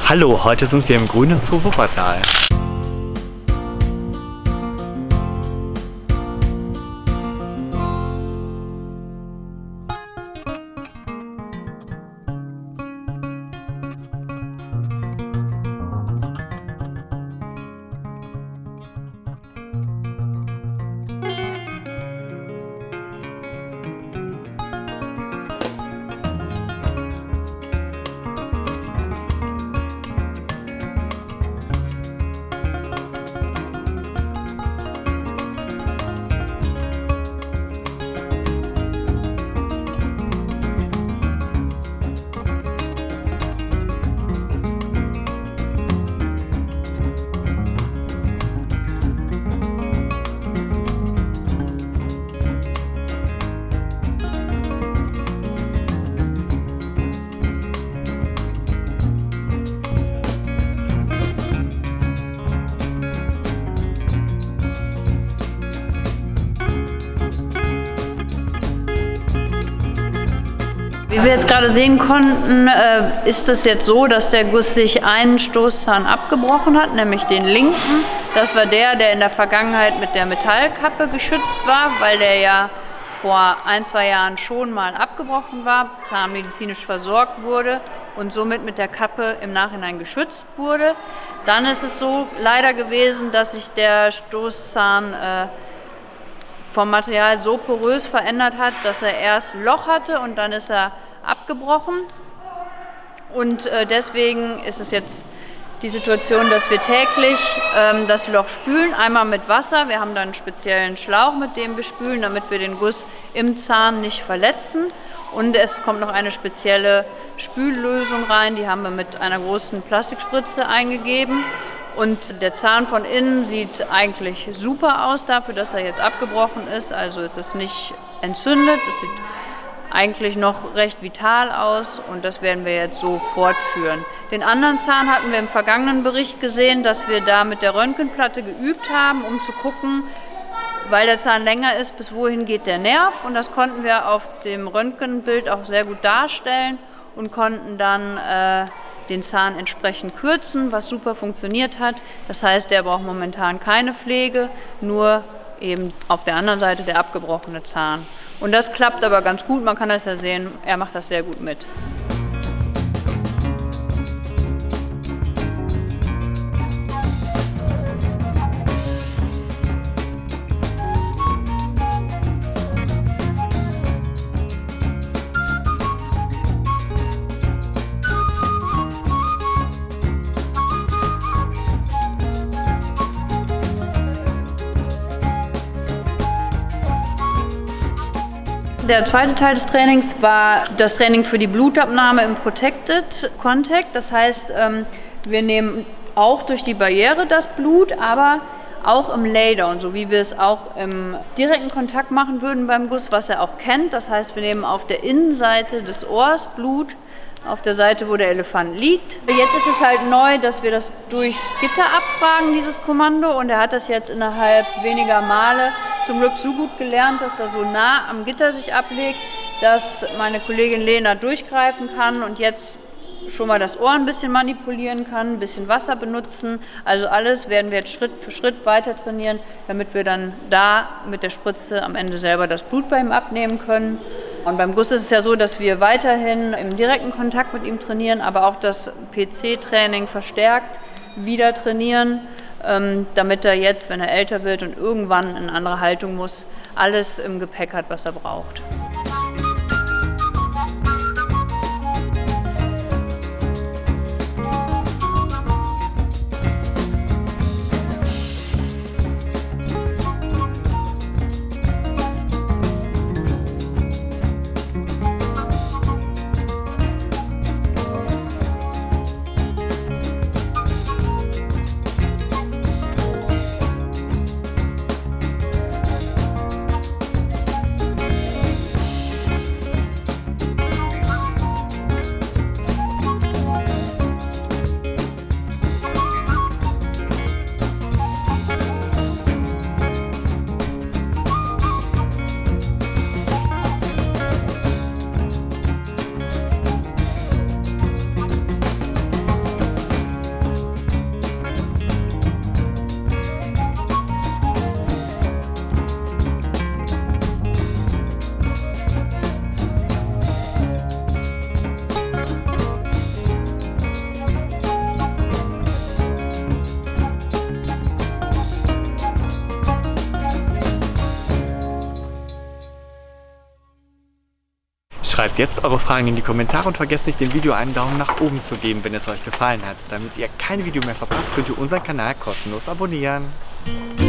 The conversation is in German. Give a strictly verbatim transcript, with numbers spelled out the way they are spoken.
Hallo, heute sind wir im grünen Zoo Wuppertal. Wie wir jetzt gerade sehen konnten, äh, ist es jetzt so, dass der Guss sich einen Stoßzahn abgebrochen hat, nämlich den linken. Das war der, der in der Vergangenheit mit der Metallkappe geschützt war, weil der ja vor ein, zwei Jahren schon mal abgebrochen war, zahnmedizinisch versorgt wurde und somit mit der Kappe im Nachhinein geschützt wurde. Dann ist es so leider gewesen, dass sich der Stoßzahn äh, vom Material so porös verändert hat, dass er erst ein Loch hatte und dann ist er abgebrochen. Und äh, deswegen ist es jetzt die Situation, dass wir täglich ähm, das Loch spülen, einmal mit Wasser. Wir haben dann einen speziellen Schlauch, mit dem wir spülen, damit wir den Guss im Zahn nicht verletzen. Und es kommt noch eine spezielle Spüllösung rein, die haben wir mit einer großen Plastikspritze eingegeben. Und der Zahn von innen sieht eigentlich super aus dafür, dass er jetzt abgebrochen ist. Also es ist nicht entzündet, es sieht eigentlich noch recht vital aus und das werden wir jetzt so fortführen. Den anderen Zahn hatten wir im vergangenen Bericht gesehen, dass wir da mit der Röntgenplatte geübt haben, um zu gucken, weil der Zahn länger ist, bis wohin geht der Nerv. Und das konnten wir auf dem Röntgenbild auch sehr gut darstellen und konnten dann äh, den Zahn entsprechend kürzen, was super funktioniert hat. Das heißt, der braucht momentan keine Pflege, nur eben auf der anderen Seite der abgebrochene Zahn. Und das klappt aber ganz gut, man kann das ja sehen, er macht das sehr gut mit. Der zweite Teil des Trainings war das Training für die Blutabnahme im Protected Contact. Das heißt, wir nehmen auch durch die Barriere das Blut, aber auch im Laydown, so wie wir es auch im direkten Kontakt machen würden beim Guss, was er auch kennt. Das heißt, wir nehmen auf der Innenseite des Ohrs Blut, auf der Seite, wo der Elefant liegt. Jetzt ist es halt neu, dass wir das durchs Gitter abfragen, dieses Kommando. Und er hat das jetzt innerhalb weniger Male zum Glück so gut gelernt, dass er so nah am Gitter sich ablegt, dass meine Kollegin Lena durchgreifen kann und jetzt schon mal das Ohr ein bisschen manipulieren kann, ein bisschen Wasser benutzen. Also alles werden wir jetzt Schritt für Schritt weiter trainieren, damit wir dann da mit der Spritze am Ende selber das Blut bei ihm abnehmen können. Und beim Guss ist es ja so, dass wir weiterhin im direkten Kontakt mit ihm trainieren, aber auch das P C-Training verstärkt wieder trainieren, damit er jetzt, wenn er älter wird und irgendwann in eine andere Haltung muss, alles im Gepäck hat, was er braucht. Schreibt jetzt eure Fragen in die Kommentare und vergesst nicht, dem Video einen Daumen nach oben zu geben, wenn es euch gefallen hat. Damit ihr kein Video mehr verpasst, könnt ihr unseren Kanal kostenlos abonnieren.